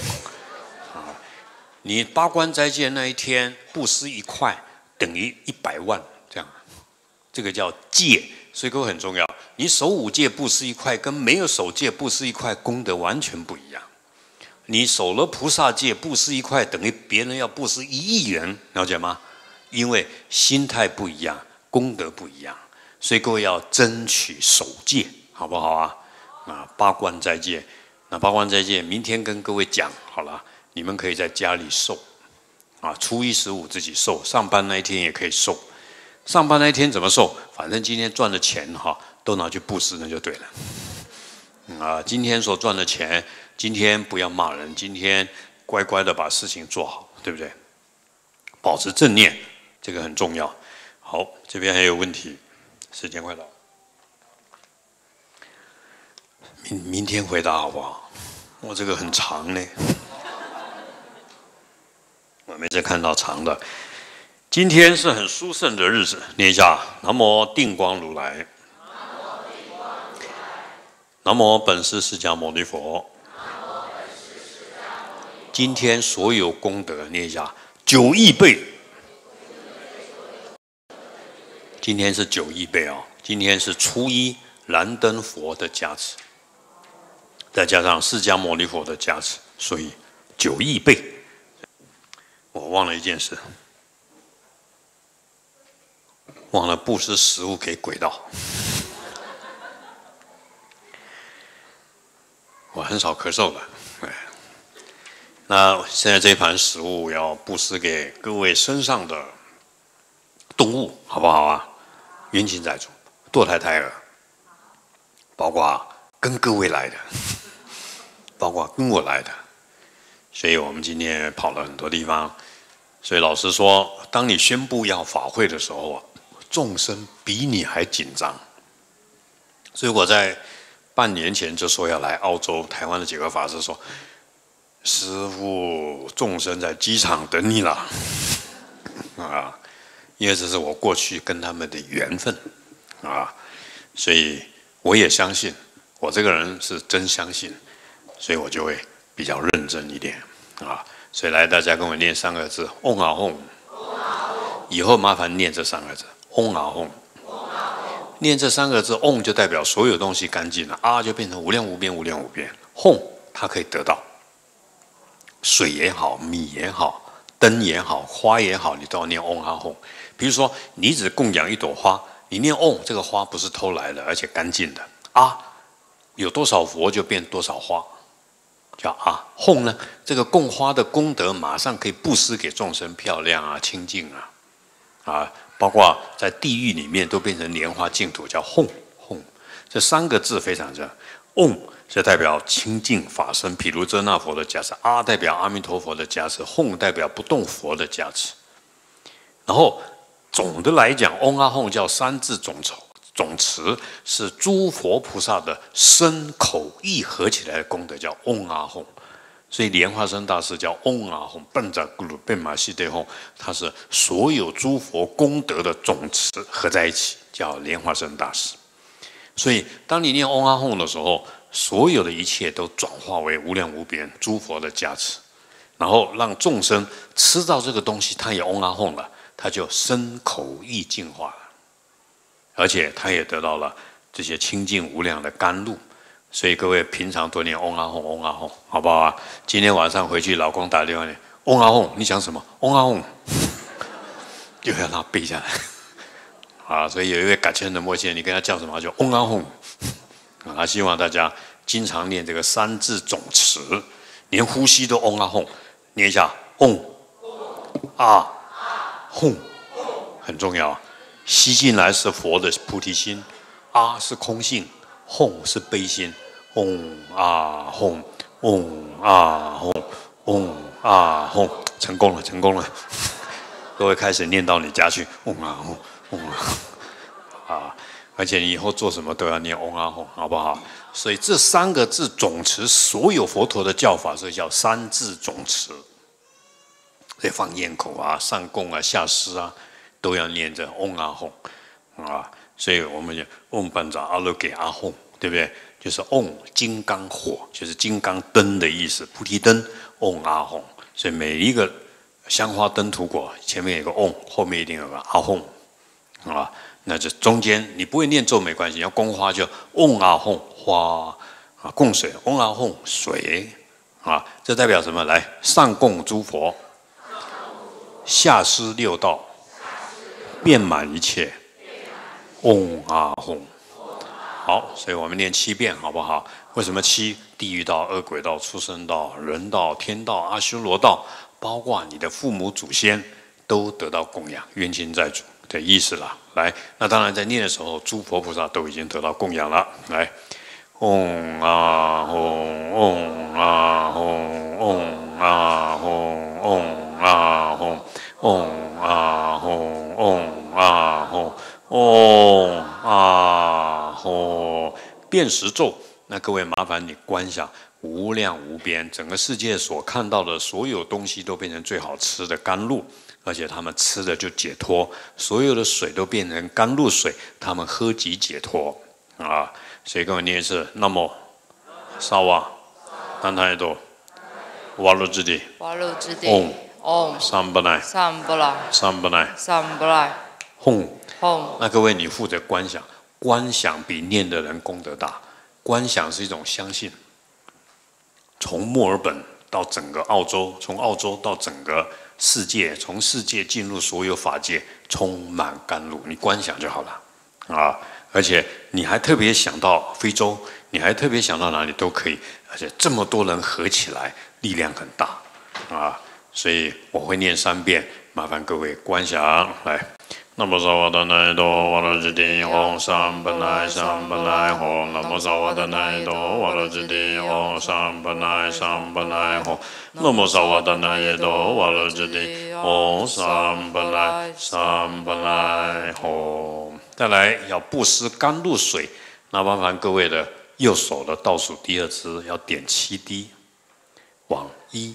你8关斋戒那一天布施1块等于100万，这样，这个叫戒。所以各位很重要，你守5戒布施1块，跟没有守戒布施1块功德完全不一样。你守了菩萨戒布施1块，等于别人要布施1亿元，了解吗？因为心态不一样，功德不一样，所以各位要争取守戒，好不好啊？8关斋戒，那8关斋戒明天跟各位讲好了。你们可以在家里受，初1、15自己受，上班那一天也可以受。上班那一天怎么受？反正今天赚的钱都拿去布施，那就对了。今天所赚的钱，今天不要骂人，今天乖乖的把事情做好，对不对？保持正念，这个很重要。好，这边还有问题，时间快到，明天回答好不好？我这个很长呢。我没再看到长的。今天是很殊胜的日子，念一下：南无定光如来，南无本师释迦牟尼佛， 今天所有功德念一下9亿倍。今天是9亿倍哦，今天是初一燃灯佛的加持，再加上释迦牟尼佛的加持，所以9亿倍。我忘了一件事，忘了布施食物给鬼道。我很少咳嗽的，那现在这一盘食物要布施给各位身上的动物，好不好啊？冤亲债主、堕胎胎儿，包括跟各位来的，包括跟我来的，所以我们今天跑了很多地方。所以老师说，当你宣布要法会的时候啊，众生比你还紧张。所以我在半年前就说要来澳洲、台湾的几个法师说：“师父，众生在机场等你了。”啊，因为这是我过去跟他们的缘分啊，所以我也相信，我这个人是真相信，所以我就会比较认真一点啊。所以来，大家跟我念3个字“嗡啊吽”。以后麻烦念这3个字“嗡啊吽”。念这3个字“嗡”就代表所有东西干净了，啊就变成无量无边、无量无边。吽它可以得到水也好、米也好、灯也好、花也好，你都要念“嗡啊吽”。比如说，你只供养一朵花，你念“嗡”，这个花不是偷来的，而且干净的啊，有多少佛就变多少花。叫啊吽呢，这个供花的功德马上可以布施给众生，漂亮啊，清净啊，包括在地狱里面都变成莲花净土，叫吽。这3个字非常重要。嗡是代表清净法身，毗卢遮那佛的加持；啊代表阿弥陀佛的加持；吽代表不动佛的加持。然后总的来讲，嗡啊吽叫3字总持，是诸佛菩萨的身口意合起来的功德，叫嗡啊吽。所以莲花生大师叫嗡啊吽，笨扎咕噜贝玛西德吽，它是所有诸佛功德的总持合在一起，叫莲花生大师。所以当你念嗡啊吽的时候，所有的一切都转化为无量无边诸佛的加持，然后让众生吃到这个东西，他也嗡啊吽了，他就身口意净化了。而且他也得到了这些清净无量的甘露，所以各位平常多念嗡啊吽，嗡啊吽，好不好啊？今天晚上回去，老公打电话念嗡啊吽，你讲什么？嗡啊吽，就要让他背下来啊！所以有一位改签的默契，你跟他叫什么？就嗡啊吽啊！希望大家经常念这个3字总持，连呼吸都嗡啊吽，念一下嗡啊吽，很重要。吸进来是佛的菩提心，啊是空性，吽是悲心，嗡啊吽，嗡啊吽，嗡啊吽，成功了，成功了！各位开始念到你家去，嗡啊吽，嗡啊，而且你以后做什么都要念嗡啊吽，好不好？所以这3个字总持，所有佛陀的教法，所以叫3字总持。所以放焰口啊、上供啊、下施啊，都要念着嗡啊吽啊，所以我们就嗡班扎阿罗给阿吽，对不对？就是嗡金刚火，就是金刚灯的意思，菩提灯，嗡啊吽。所以每一个香花灯土果前面有个嗡，后面一定有个阿吽啊。那这中间你不会念咒没关系，要供花就嗡啊吽花啊，供水嗡啊吽水啊，这代表什么？来上供诸佛，下施6道。遍满一切，嗡啊吽。好，所以我们念7遍，好不好？为什么7？地狱道、恶鬼道、畜生道、人道、天道、阿修罗道，包括你的父母祖先，都得到供养，冤亲债主的意思啦。来，那当然在念的时候，诸佛菩萨都已经得到供养了。来，嗡啊吽，嗡啊吽，嗡啊吽，嗡啊吽，嗡啊吽，嗡啊吽，嗡啊吽，遍十咒。那各位麻烦你观想无量无边，整个世界所看到的所有东西都变成最好吃的甘露，而且他们吃了就解脱，所有的水都变成甘露水，他们喝即解脱啊！所以跟我念一次：南无萨瓦南太多瓦鲁之地， 瓦鲁之地， 嗡，三不来， 三不来， 三不来， 三不来， 吽。 吽。 那各位，你负责观想，观想比念的人功德大。观想是一种相信。从墨尔本到整个澳洲，从澳洲到整个世界，从世界进入所有法界，充满甘露，你观想就好了啊！而且你还特别想到非洲，你还特别想到哪里都可以，而且这么多人合起来，力量很大啊！所以我会念3遍，麻烦各位观想来。南无萨瓦达那耶多瓦罗揭谛吽，三本来三本来吽。南无萨瓦达那耶多瓦罗揭谛吽，三本来三本来吽。南无萨瓦达那耶多瓦罗揭谛吽，三本来三本来吽。再来要布施甘露水，那麻烦各位的右手的倒数第2支要点7滴，往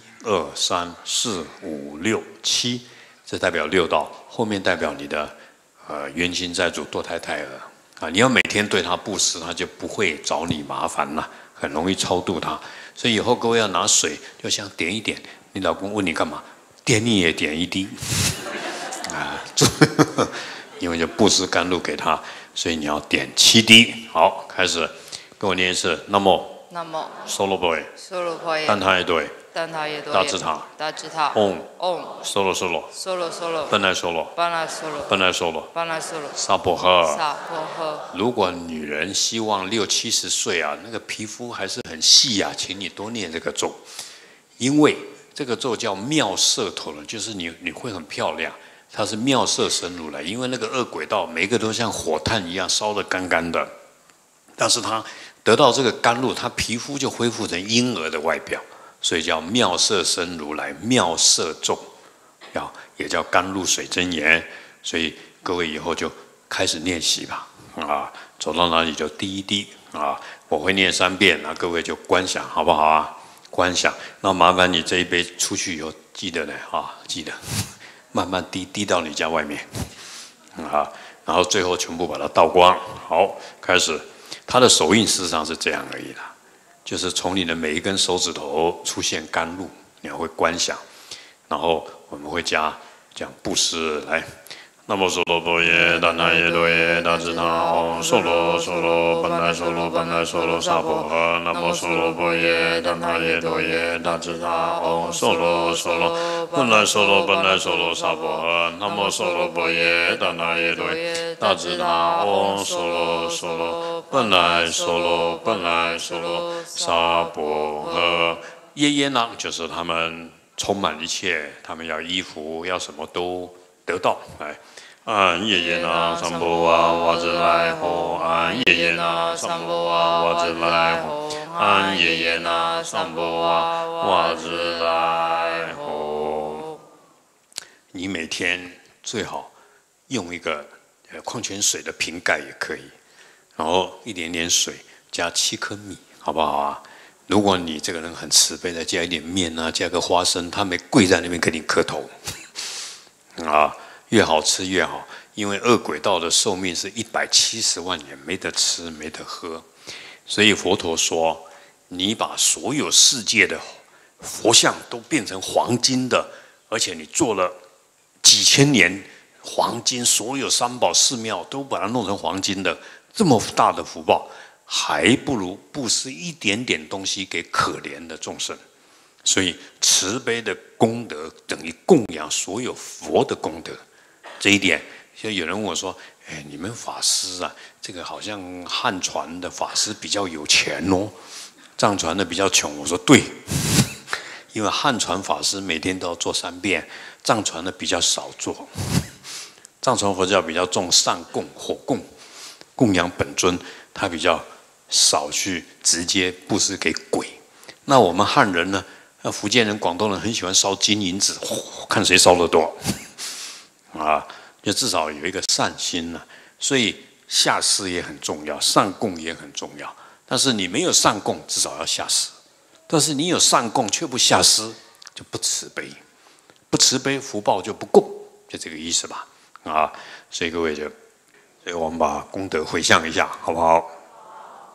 1、2、3、4、5、6、7。这代表6道，后面代表你的冤亲债主堕胎胎儿啊！你要每天对他布施，他就不会找你麻烦了，很容易超度他。所以以后各位要拿水，就像点一点。你老公问你干嘛，点你也点1滴啊，因为就布施甘露给他，所以你要点7滴。好，开始，跟我念一次：南无南无梭罗波耶， 娑罗婆耶， 怛他耶多耶， 怛他耶多耶， 大智塔， 大智塔， 唵， 唵， 梭罗梭罗， 娑罗娑罗， 本来梭罗， 般若娑罗， 本来梭罗， 般若娑罗， 娑婆诃。 萨婆诃。 如果女人希望60、70岁啊，那个皮肤还是很细啊，请你多念这个咒，因为这个咒叫妙色头了，就是你会很漂亮。它是妙色生如来，因为那个恶鬼道每一个都像火炭一样烧得干干的，但是他得到这个甘露，他皮肤就恢复成婴儿的外表，所以叫妙色生如来，妙色咒，也叫甘露水真言。所以各位以后就开始练习吧，啊，走到哪里就滴1滴啊，我会念3遍，那各位就观想，好不好啊？观想，那麻烦你这一杯出去以后记得呢啊，记得慢慢滴到你家外面啊，然后最后全部把它倒光。好，开始。它的手印事实上是这样而已啦，就是从你的每一根手指头出现甘露，你还会观想，然后我们会加讲布施来。南无梭罗波耶，怛他耶多耶，大智塔吽，梭罗梭罗，本来梭罗，本来梭罗，萨婆诃。南无梭罗波耶，怛他耶多耶，大智塔吽，梭罗梭罗，本来梭罗，本来梭罗，萨婆诃。南无梭罗波耶，怛他耶多耶，大智塔吽，梭罗梭罗，本来梭罗，本来梭罗，萨婆诃。耶耶呢，就是他们充满一切，他们要衣服，要什么都得到，来。安耶耶那三波哇哇自来吼，安耶耶那三波哇哇自来吼，安耶耶那三波哇哇自来吼。你每天最好用一个矿泉水的瓶盖也可以，然后一点点水加7颗米，好不好啊？如果你这个人很慈悲，再加一点面啊，加个花生，他没跪在那边给你磕头啊。越好吃越好，因为恶鬼道的寿命是170万年，没得吃没得喝，所以佛陀说，你把所有世界的佛像都变成黄金的，而且你做了几千年黄金，所有三宝寺庙都把它弄成黄金的，这么大的福报，还不如布施一点点东西给可怜的众生。所以慈悲的功德等于供养所有佛的功德。这一点，就有人问我说：“哎，你们法师啊，这个好像汉传的法师比较有钱哦，藏传的比较穷。”我说：“对，因为汉传法师每天都要做3遍，藏传的比较少做。藏传佛教比较重上供、火供，供养本尊，他比较少去直接布施给鬼。那我们汉人呢？福建人、广东人很喜欢烧金银纸，看谁烧得多。”啊，就至少有一个善心了，所以下施也很重要，上供也很重要。但是你没有上供，至少要下施；但是你有上供却不下施，就不慈悲，不慈悲福报就不够，就这个意思吧。啊，所以各位所以我们把功德回向一下，好不好？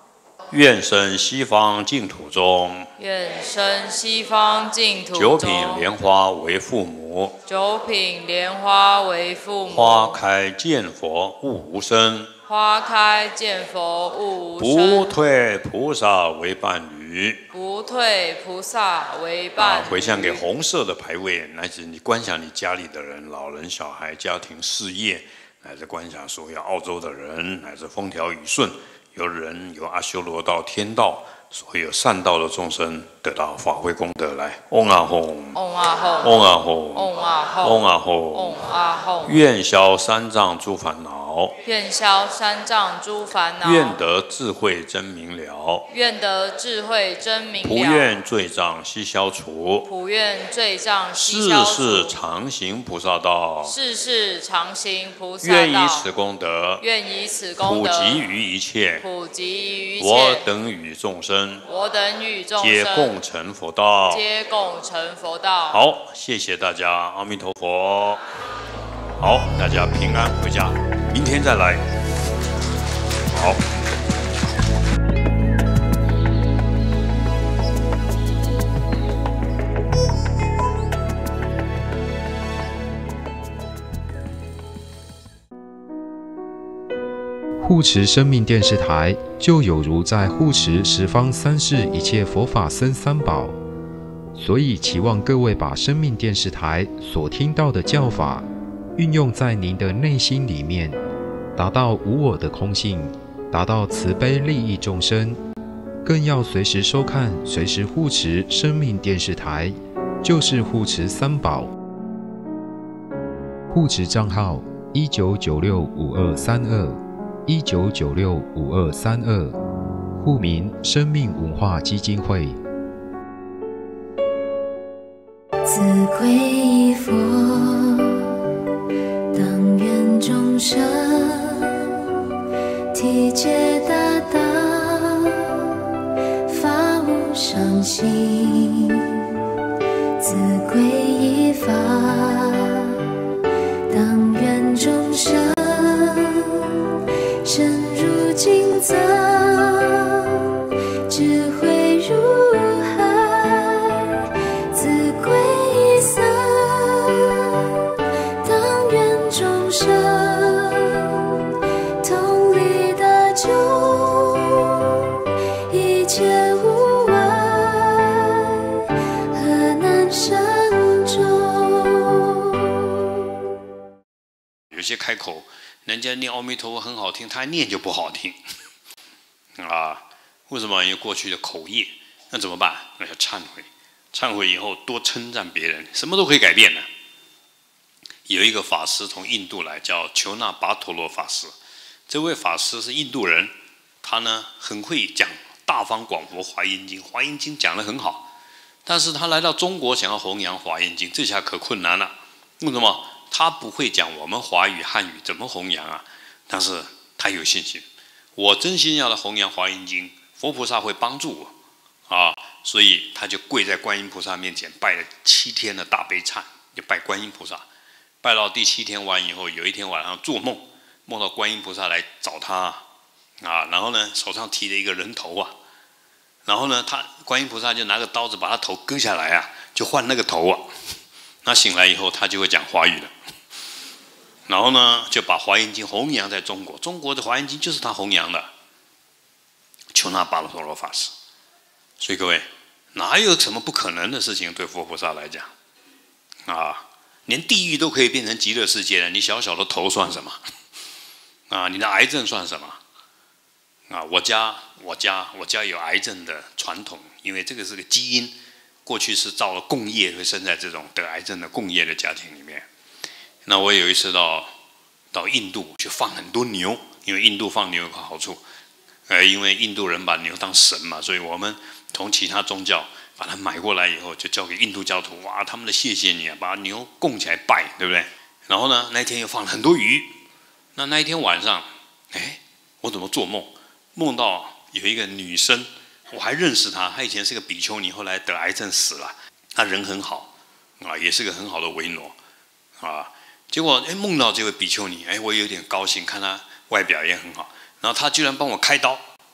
愿生西方净土中， 愿生西方净土中。 九品莲花为父母， 九品莲花为父母。 花开见佛悟无生， 花开见佛悟无不生。 退菩萨为伴侣， 不退菩萨为伴侣。 回向给红色的牌位，乃至你观想你家里的人，老人、小孩、家庭、事业，乃至观想所有澳洲的人，乃至风调雨顺。有人有阿修罗道、天道，所有善道的众生得到法会功德来。嗡啊吽， 嗡啊吽， 嗡啊吽， 嗡啊吽， 嗡啊吽， 嗡啊吽。 愿消三障诸烦恼， 愿消三障诸烦恼。 愿得智慧真明了， 愿得智慧真明了。 普愿罪障悉消除， 普愿罪障悉世消除。 世常行菩萨道， 世世常行菩萨道。 愿以此功德， 愿以此功德普及于一切， 普及于一切。 我等与众生， 我等与众生皆共成佛道。 皆共成佛道。 好，谢谢大家，阿弥陀佛。好，大家平安回家，明天再来。好。 护持生命电视台，就有如在护持十方三世一切佛法僧三宝，所以期望各位把生命电视台所听到的教法，运用在您的内心里面，达到无我的空性，达到慈悲利益众生，更要随时收看、随时护持生命电视台，就是护持三宝。护持账号19965232，19965232，户名生命文化基金会。 自归佛，当愿众生体解大道，发无上心，自归依法，当愿众生深入经藏，智慧如海，自归依僧，当愿众生同理大救，一切无碍，何难善终。 有些开口，人家念阿弥陀佛很好听，他念就不好听啊。为什么？因为过去的口业，那怎么办？那要忏悔，忏悔以后多称赞别人，什么都可以改变的。有一个法师从印度来，叫求那跋陀罗法师。这位法师是印度人，他呢很会讲大方广佛华严经，华严经讲得很好。但是他来到中国想要弘扬华严经，这下可困难了。为什么？他不会讲我们华语汉语，怎么弘扬啊？但是他有信心，我真心要来弘扬华严经，佛菩萨会帮助我啊！所以他就跪在观音菩萨面前拜了7天的大悲忏，就拜观音菩萨。拜到第7天完以后，有一天晚上做梦，梦到观音菩萨来找他啊，然后呢手上提着一个人头啊，然后呢观音菩萨就拿个刀子把他头割下来啊，就换那个头啊。那醒来以后，他就会讲华语了。然后呢，就把华严经弘扬在中国，中国的华严经就是他弘扬的。求那跋陀罗法师。所以各位，哪有什么不可能的事情？对佛菩萨来讲，啊，连地狱都可以变成极乐世界了，你小小的头算什么？啊，你的癌症算什么？啊，我家有癌症的传统，因为这个是个基因。过去是造了共业，会生在这种得癌症的共业的家庭里面。那我有一次到印度去放很多牛，因为印度放牛有个好处，因为印度人把牛当神嘛，所以我们从其他宗教把它买过来以后，就交给印度教徒，哇，他们的谢谢你啊，把牛供起来拜，对不对？然后呢，那一天又放了很多鱼。那一天晚上，我怎么做梦？梦到有一个女生。我还认识他，他以前是个比丘尼，后来得癌症死了。他人很好啊，也是个很好的维诺啊。结果梦到这位比丘尼，我有点高兴，看他外表也很好。然后他居然帮我开刀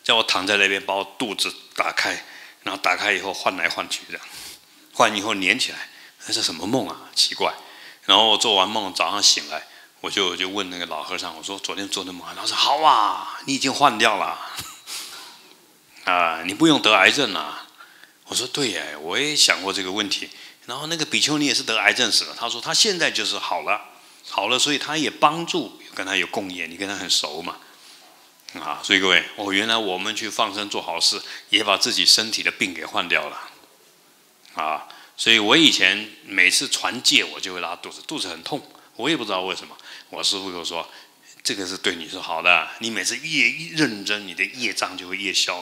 叫我躺在那边，把我肚子打开，然后打开以后换来换去这样，换以后粘起来，那是什么梦啊？奇怪。然后我做完梦，早上醒来，我就问那个老和尚，我说昨天做的梦，他说好啊，你已经换掉了，啊，你不用得癌症了。我说对耶，我也想过这个问题。然后那个比丘尼也是得癌症死了，他说他现在就是好了，所以他也帮助跟他有共业，你跟他很熟嘛，啊，所以各位，原来我们去放生做好事，也把自己身体的病给换掉了，啊，所以我以前每次传戒我就会拉肚子，肚子很痛，我也不知道为什么。我师父跟我说，这个是对你是好的，你每次越认真，你的业障就会越消。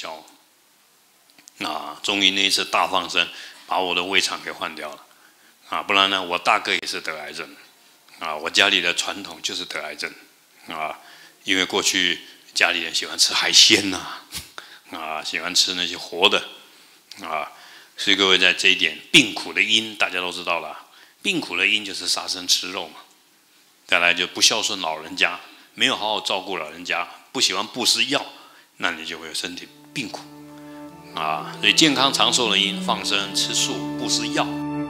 啊，终于那一次大放生，把我的胃肠给换掉了，啊，不然呢，我大哥也是得癌症，啊，我家里的传统就是得癌症，啊，因为过去家里人喜欢吃海鲜呐，啊，喜欢吃那些活的，啊，所以各位在这一点，病苦的因大家都知道了，病苦的因就是杀生吃肉嘛，再来就不孝顺老人家，没有好好照顾老人家，不喜欢布施药，那你就会有身体病苦。啊，所以健康长寿的因，放生、吃素、布施药。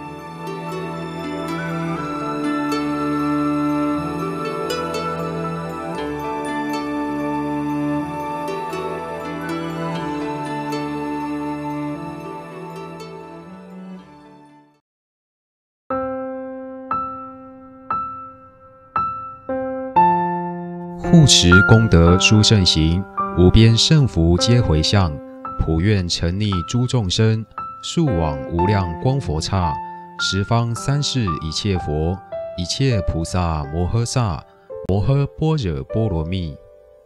护持功德殊胜行，无边胜福皆回向。普愿沉溺诸众生，速往无量光佛刹。十方三世一切佛，一切菩萨摩诃萨，摩诃般若波罗蜜。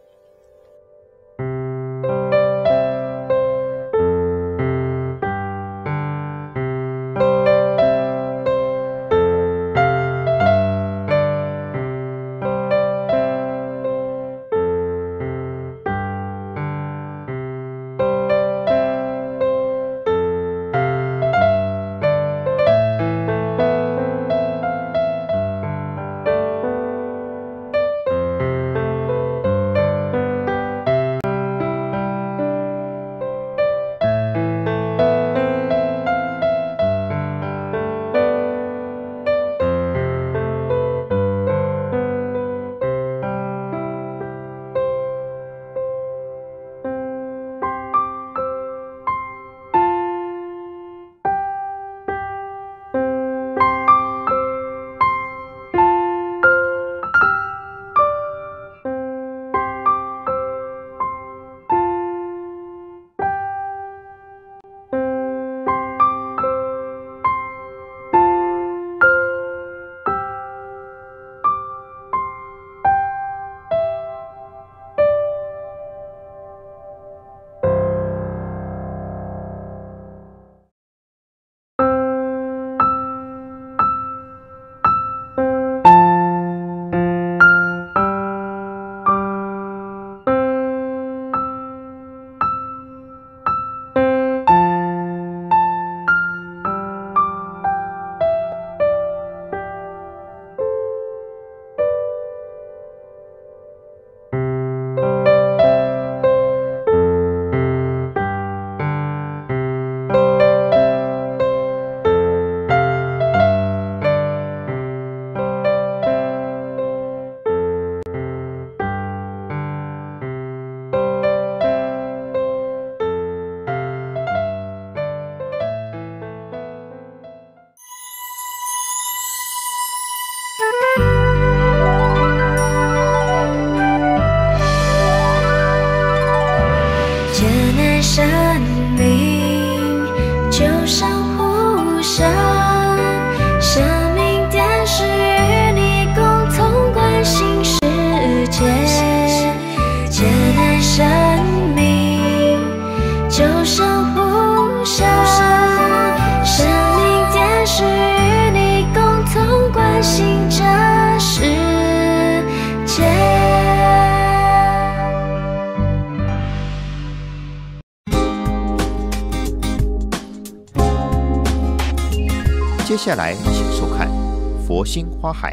接下来，请收看《佛心花海》。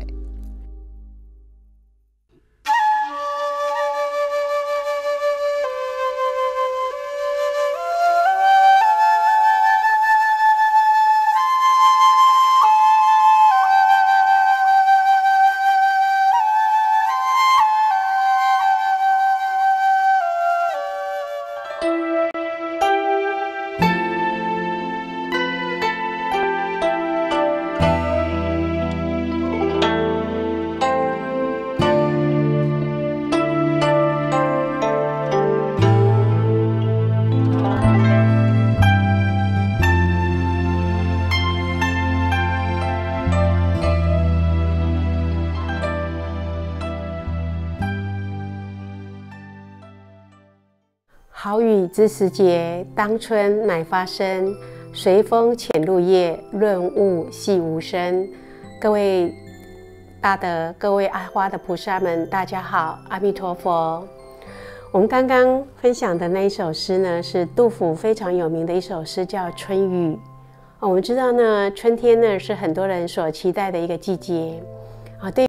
好雨知时节，当春乃发生。随风潜入夜，润物细无声。各位大德，各位爱花的菩萨们，大家好，阿弥陀佛。我们刚刚分享的那一首诗呢，是杜甫非常有名的一首诗，叫《春雨》。我们知道呢，春天呢是很多人所期待的一个季节。对